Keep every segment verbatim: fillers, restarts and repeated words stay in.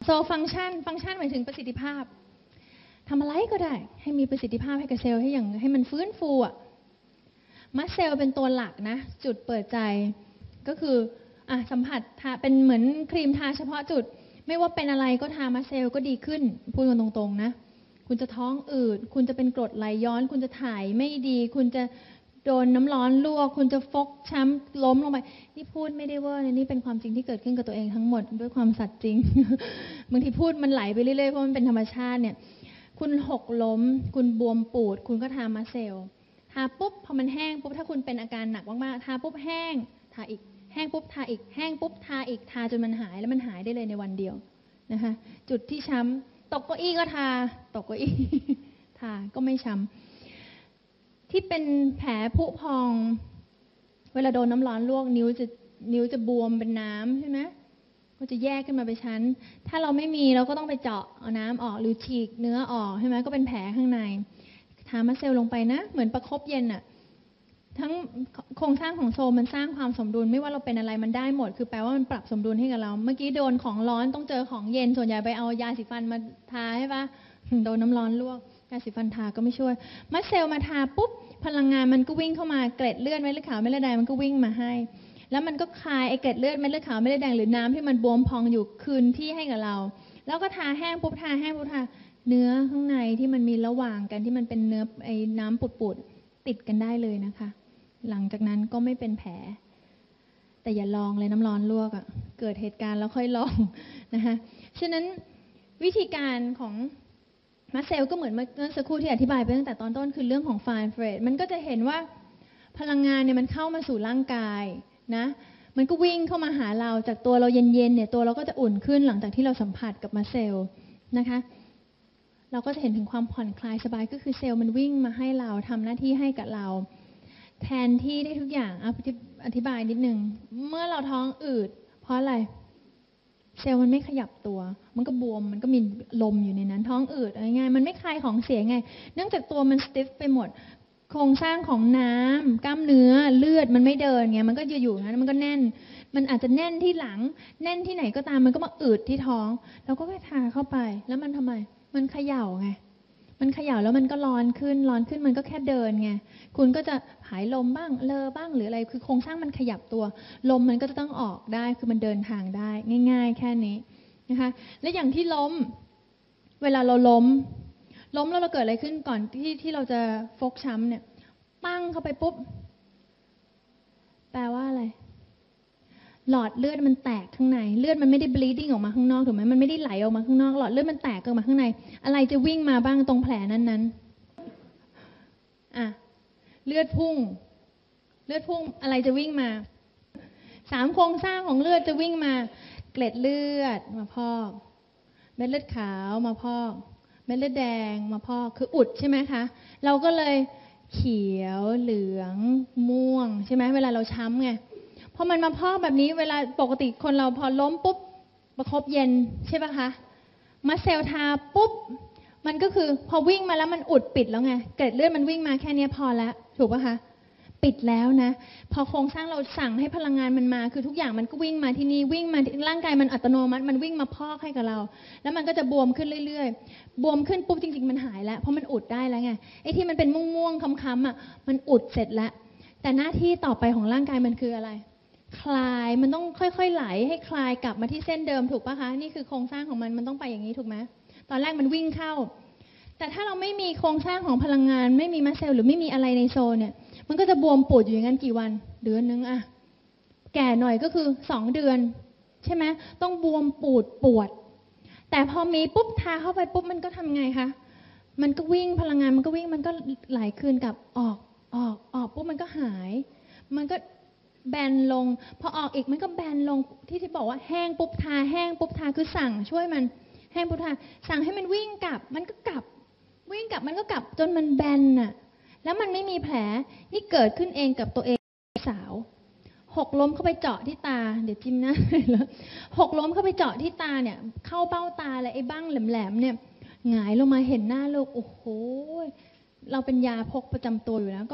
โซฟังก์ชันฟังก์ชันหมายถึงประสิทธิภาพทำอะไรก็ได้ให้มีประสิทธิภาพให้กับเซลล์ให้อย่างให้มันฟื้นฟูอ่ะมัสเซลเป็นตัวหลักนะจุดเปิดใจก็คืออ่ะสัมผัสทาเป็นเหมือนครีมทาเฉพาะจุดไม่ว่าเป็นอะไรก็ทามัสเซลก็ดีขึ้นพูดกันตรงๆนะคุณจะท้องอืดคุณจะเป็นกรดไหลย้อนคุณจะถ่ายไม่ดีคุณจะโดนน้ำร้อนลวกคุณจะฟกช้ำล้มลงไปนี่พูดไม่ได้เวอร์นะนี่เป็นความจริงที่เกิดขึ้นกับตัวเองทั้งหมดด้วยความสัตย์จริง บางทีพูดมันไหลไปเรื่อยๆเพราะมันเป็นธรรมชาติเนี่ยคุณหกล้มคุณบวมปูดคุณก็ทามัสเซลทาปุ๊บพอมันแห้งปุ๊บถ้าคุณเป็นอาการหนักมากๆทาปุ๊บแห้งทาอีกแห้งปุ๊บทาอีกแห้งปุ๊บทาอีกทาจนมันหายแล้วมันหายได้เลยในวันเดียวนะคะจุดที่ช้ำตกเก้าอี้ก็ทาตกเก้าอี้ ทาก็ไม่ช้ำที่เป็นแผลผุพองเวลาโดนน้ำร้อนลวกนิ้วจะนิ้วจะบวมเป็นน้ำใช่ไหมก็จะแยกขึ้นมาเป็นชั้นถ้าเราไม่มีเราก็ต้องไปเจาะเอาน้ำออกหรือฉีกเนื้อออกใช่ไหมก็เป็นแผลข้างในทามัสเซลลงไปนะเหมือนประคบเย็นอะทั้งโครงสร้างของโซลมันสร้างความสมดุลไม่ว่าเราเป็นอะไรมันได้หมดคือแปลว่ามันปรับสมดุลให้กับเราเมื่อกี้โดนของร้อนต้องเจอของเย็นส่วนใหญ่ไปเอายาสีฟันมาทาใช่ปะโดนน้ำร้อนลวกยาสีฟันทาก็ไม่ช่วยมัสเซลมาทาปุ๊บพลังงานมันก็วิ่งเข้ามาเกล็ดเลือดเม็ดเลือดขาวเม็ดเลือดแดงมันก็วิ่งมาให้แล้วมันก็คลายไอเกล็ดเลือดเม็ดเลือดขาวเม็ดเลือดแดงหรือน้ำที่มันบวมพองอยู่คืนที่ให้กับเราแล้วก็ทาแห้งปุ๊บทาแห้งปุ๊บทาเนื้อข้างในที่มันมีระหว่างกันที่มันเป็นเนื้อไอ้น้ำปุดๆติดกันได้เลยนะคะหลังจากนั้นก็ไม่เป็นแผลแต่อย่าลองเลยน้ำร้อนลวกอ่ะเกิดเหตุการณ์แล้วค่อยลองนะคะฉะนั้นวิธีการของมัสเซลก็เหมือนเมื่อสักครู่ที่อธิบายไปตั้งแต่ตอนต้นคือเรื่องของไฟน์เฟรดมันก็จะเห็นว่าพลังงานเนี่ยมันเข้ามาสู่ร่างกายนะมันก็วิ่งเข้ามาหาเราจากตัวเราเย็นๆเนี่ยตัวเราก็จะอุ่นขึ้นหลังจากที่เราสัมผัสกับมัสเซลนะคะเราก็จะเห็นถึงความผ่อนคลายสบายก็คือเซลล์มันวิ่งมาให้เราทำหน้าที่ให้กับเราแทนที่ได้ทุกอย่างอธิบายนิดนึงเมื่อเราท้องอืดเพราะอะไรเซลล์มันไม่ขยับตัวมันก็บวมมันก็มีลมอยู่ในนั้นท้องอืดอะไรง่ายมันไม่คลายของเสียไงเนื่องจากตัวมันสติฟไปหมดโครงสร้างของน้ำกล้ามเนื้อเลือดมันไม่เดินไงมันก็จะอยู่นั้นมันก็แน่นมันอาจจะแน่นที่หลังแน่นที่ไหนก็ตามมันก็มาอืดที่ท้องแล้วก็ไปทาเข้าไปแล้วมันทำไมมันเขย่าไงมันเขย่าแล้วมันก็ร้อนขึ้นร้อนขึ้นมันก็แค่เดินไงคุณก็จะหายลมบ้างเลอบ้างหรืออะไรคือโครงสร้างมันขยับตัวลมมันก็จะต้องออกได้คือมันเดินทางได้ง่ายๆแค่นี้นะคะและอย่างที่ล้มเวลาเราล้มล้มแล้วเราเกิดอะไรขึ้นก่อนที่ที่เราจะฟกช้ำเนี่ยปั้งเข้าไปปุ๊บแปลว่าอะไรหลอดเลือดมันแตกข้างในเลือดมันไม่ได้ bleeding ออกมาข้างนอกถูกไหมมันไม่ได้ไหลออกมาข้างนอกหลอดเลือดมันแตกออกมาข้างในอะไรจะวิ่งมาบ้างตรงแผลนั้นๆอ่ะเลือดพุ่งเลือดพุ่งอะไรจะวิ่งมาสามโครงสร้างของเลือดจะวิ่งมาเกล็ดเลือดมาพอกเม็ดเลือดขาวมาพอกเม็ดเลือดแดงมาพอกคืออุดใช่ไหมคะเราก็เลยเขียวเหลืองม่วงใช่ไหมเวลาเราช้ำไงพอมันมาพอกแบบนี้เวลาปกติคนเราพอล้มปุ๊บประคบเย็นใช่ป่ะคะมาเซลทาปุ๊บมันก็คือพอวิ่งมาแล้วมันอุดปิดแล้วไงเกล็ดเลือดมันวิ่งมาแค่นี้พอแล้วถูกป่ะคะปิดแล้วนะพอโครงสร้างเราสั่งให้พลังงานมันมาคือทุกอย่างมันก็วิ่งมาที่นี่วิ่งมาร่างกายมันอัตโนมัติมันวิ่งมาพอกให้กับเราแล้วมันก็จะบวมขึ้นเรื่อยๆบวมขึ้นปุ๊บจริงๆมันหายแล้วเพราะมันอุดได้แล้วไงไอ้ที่มันเป็นม่วงๆค้ำๆอ่ะมันอุดเสร็จแล้วแต่หน้าที่ต่อไปของร่างกายมันคืออะไรคลายมันต้องค่อยๆไหลให้คลายกลับมาที่เส้นเดิมถูกป่ะคะนี่คือโครงสร้างของมันมันต้องไปอย่างนี้ถูกไหมตอนแรกมันวิ่งเข้าแต่ถ้าเราไม่มีโครงสร้างของพลังงานไม่มีมัสเซลหรือไม่มีอะไรในโซนเนี่ยมันก็จะบวมปูดอยู่อย่างนั้นกี่วันเดือนนึงอะแก่หน่อยก็คือสองเดือนใช่ไหมต้องบวมปูดปวดแต่พอมีปุ๊บทาเข้าไปปุ๊บมันก็ทำไงคะมันก็วิ่งพลังงานมันก็วิ่งมันก็ไหลคืนกับออกออกออกปุ๊บมันก็หายมันก็แบนลงพอออกอีกมันก็แบนลงที่ที่บอกว่าแห้งปุ๊บทาแห้งปุ๊บทาคือสั่งช่วยมันแห้งปุ๊บทาสั่งให้มันวิ่งกลับมันก็กลับวิ่งกลับมันก็กลับจนมันแบนน่ะแล้วมันไม่มีแผลนี่เกิดขึ้นเองกับตัวเองสาวหกล้มเข้าไปเจาะที่ตาเดี๋ยวจิ้มหน้าแล้วหกล้มเข้าไปเจาะที่ตาเนี่ยเข้าเบ้าตาเลยไอ้บ้างแหลมๆเนี่ยหงายลงมาเห็นหน้าลูกโอ้โหเราเป็นยาพกประจำตัวอยู่แล้วก็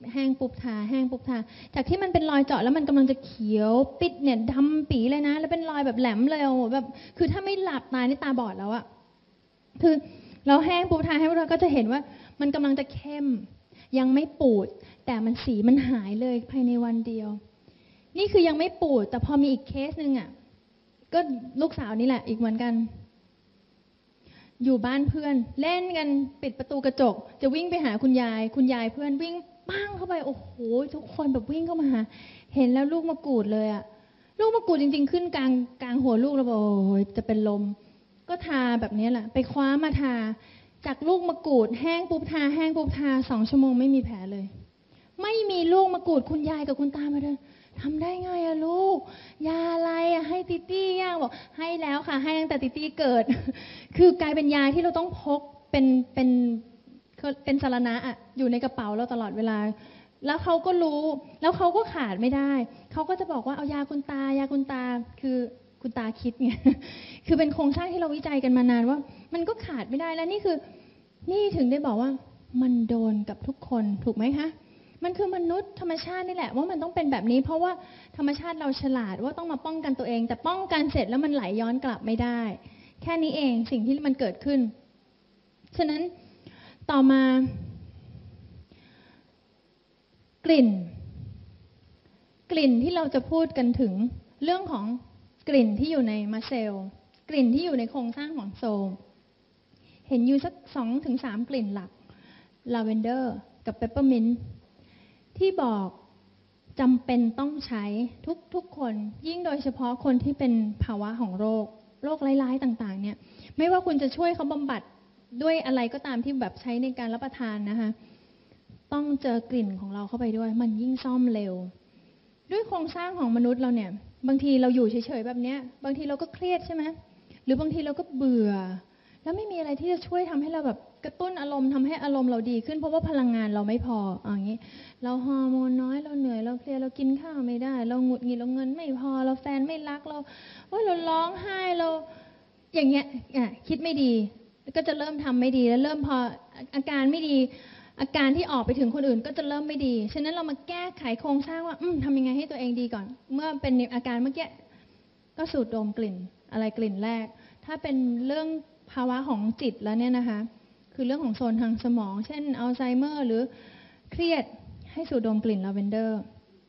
แห้งปุ๊บทาแห้งปุ๊บทาจากที่มันเป็นรอยเจาะแล้วมันกำลังจะเขียวปิดเนี่ยดำปีเลยนะแล้วเป็นรอยแบบแหลมเลยโอ้โหแบบคือถ้าไม่หลับตานี่ตาบอดแล้วอะคือเราแห้งปุ๊บทาให้เราก็จะเห็นว่ามันกำลังจะเข้มยังไม่ปูดแต่มันสีมันหายเลยภายในวันเดียวนี่คือยังไม่ปูดแต่พอมีอีกเคสหนึ่งอะก็ลูกสาวนี่แหละอีกเหมือนกันอยู่บ้านเพื่อนเล่นกันปิดประตูกระจกจะวิ่งไปหาคุณยายคุณยายเพื่อนวิ่งปั้งเข้าไปโอ้โหทุกคนแบบวิ่งเข้ามาหาเห็นแล้วลูกมะกรูดเลยอะลูกมะกรูดจริงๆขึ้นกลางกลางหัวลูกแล้วบอกโอ้ยจะเป็นลมก็ทาแบบนี้แหละไปคว้ามาทาจากลูกมะกรูดแห้งปุ๊บทาแห้งปุ๊บทาสองชั่วโมงไม่มีแผลเลยไม่มีลูกมะกรูดคุณยายกับคุณตามาเดินทำได้ไงอะลูกยาอะไรอะให้ติตี้ย่างบอกให้แล้วค่ะให้ตั้งแต่ติตี้เกิด คือกลายเป็นยาที่เราต้องพกเป็นเป็นเป็นสารณะอะอยู่ในกระเป๋าเราตลอดเวลาแล้วเขาก็รู้แล้วเขาก็ขาดไม่ได้เขาก็จะบอกว่าเอายาคุณตายาคุณตาคือคุณตาคิดไง คือเป็นโครงสร้างที่เราวิจัยกันมานานว่ามันก็ขาดไม่ได้แล้วนี่คือนี่ถึงได้บอกว่ามันโดนกับทุกคนถูกไหมคะมันคือมนุษย์ธรรมชาตินี่แหละว่ามันต้องเป็นแบบนี้เพราะว่าธรรมชาติเราฉลาดว่าต้องมาป้องกันตัวเองแต่ป้องกันเสร็จแล้วมันไหลย้อนกลับไม่ได้แค่นี้เองสิ่งที่มันเกิดขึ้นฉะนั้นต่อมากลิ่นกลิ่นที่เราจะพูดกันถึงเรื่องของกลิ่นที่อยู่ในมะเซลกลิ่นที่อยู่ในโครงสร้างของโซลเห็นอยู่สักสองถึงสามกลิ่นหลักลาเวนเดอร์กับเปปเปอร์มินต์ที่บอกจำเป็นต้องใช้ทุกทุกคนยิ่งโดยเฉพาะคนที่เป็นภาวะของโรคโรคร้ายๆต่างๆเนี่ยไม่ว่าคุณจะช่วยเขาบำบัดด้วยอะไรก็ตามที่แบบใช้ในการรับประทานนะคะต้องเจอกลิ่นของเราเข้าไปด้วยมันยิ่งซ่อมเร็วด้วยโครงสร้างของมนุษย์เราเนี่ยบางทีเราอยู่เฉยๆแบบนี้บางทีเราก็เครียดใช่ไหมหรือบางทีเราก็เบื่อแล้วไม่มีอะไรที่จะช่วยทำให้เราแบบกระตุ้นอารมณ์ทำให้อารมณ์เราดีขึ้นเพราะว่าพลังงานเราไม่พออย่างนี้เราฮอร์โมนน้อยเราเหนื่อยเราเครียดเรากินข้าวไม่ได้เราหงุดหงิดเราเงินไม่พอเราแฟนไม่รักเราว่าเราร้องไห้เราอย่างเงี้ยคิดไม่ดีก็จะเริ่มทำไม่ดีแล้วเริ่มพออาการไม่ดีอาการที่ออกไปถึงคนอื่นก็จะเริ่มไม่ดีฉะนั้นเรามาแก้ไขโครงสร้างว่าทำยังไงให้ตัวเองดีก่อนเมื่อเป็นอาการเมื่อกี้ก็สูดดมกลิ่นอะไรกลิ่นแรกถ้าเป็นเรื่องภาวะของจิตแล้วเนี่ยนะคะคือเรื่องของโซนทางสมองเช่นอัลไซเมอร์หรือเครียดให้สูดดมกลิ่นลาเวนเดอร์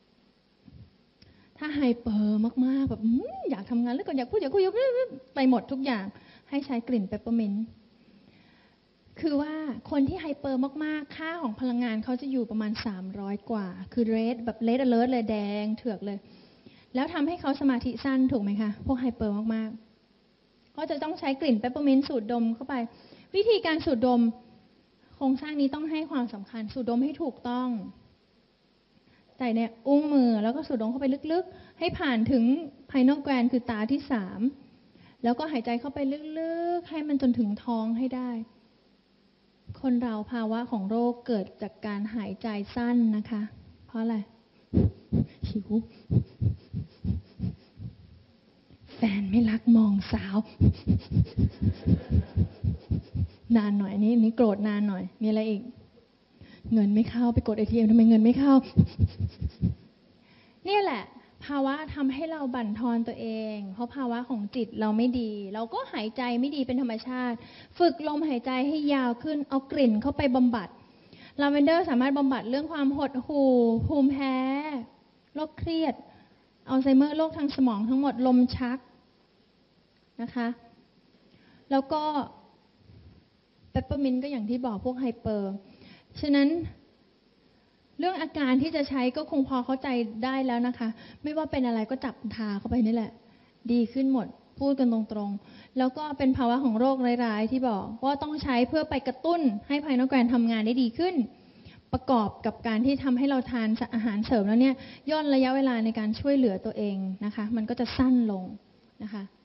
ถ้าไฮเปอร์มากๆแบบอยากทำงานแล้วก็อยากพูดอยากคุยไปหมดทุกอย่างให้ใช้กลิ่นเปปเปอร์มินต์คือว่าคนที่ไฮเปอร์มากๆค่าของพลังงานเขาจะอยู่ประมาณสามร้อยกว่าคือเรดแบบเรดอเลิร์ทเลยแดงเถือกเลยแล้วทำให้เขาสมาธิสั้นถูกไหมคะพวกไฮเปอร์มากๆก็จะต้องใช้กลิ่นเปปเปอร์มินต์สูดดมเข้าไปวิธีการสูดดมโครงสร้างนี้ต้องให้ความสำคัญสูดดมให้ถูกต้องใส่ในอุ้งมือแล้วก็สูดดมเข้าไปลึกๆให้ผ่านถึงไพโนแกรนคือตาที่สามแล้วก็หายใจเข้าไปลึกๆให้มันจนถึงท้องให้ได้คนเราภาวะของโรคเกิดจากการหายใจสั้นนะคะเพราะอะไรหิวแฟนไม่รักมองสาวนานหน่อยนี่นี่โกรธนานหน่อยมีอะไรอีกเงินไม่เข้าไปกด เอ ที เอ็ม ทำไมเงินไม่เข้าเนี่ยแหละภาวะทำให้เราบั่นทอนตัวเองเพราะภาวะของจิตเราไม่ดีเราก็หายใจไม่ดีเป็นธรรมชาติฝึกลมหายใจให้ยาวขึ้นเอากลิ่นเข้าไปบำบัดลาเวนเดอร์สามารถบำบัดเรื่องความหดหู่ภูมิแพ้โรคเครียดอัลไซเมอร์โรคทางสมองทั้งหมดลมชักนะคะแล้วก็เปปเปอร์มินต์ก็อย่างที่บอกพวกไฮเปอร์ฉะนั้นเรื่องอาการที่จะใช้ก็คงพอเข้าใจได้แล้วนะคะไม่ว่าเป็นอะไรก็จับทาเข้าไปนี่แหละดีขึ้นหมดพูดกันตรงๆแล้วก็เป็นภาวะของโรคร้ายๆที่บอกว่าต้องใช้เพื่อไปกระตุ้นให้ไพโนแกรนทำงานได้ดีขึ้นประกอบกับการที่ทำให้เราทานอาหารเสริมแล้วเนี่ยย่นระยะเวลาในการช่วยเหลือตัวเองนะคะมันก็จะสั้นลงนะคะ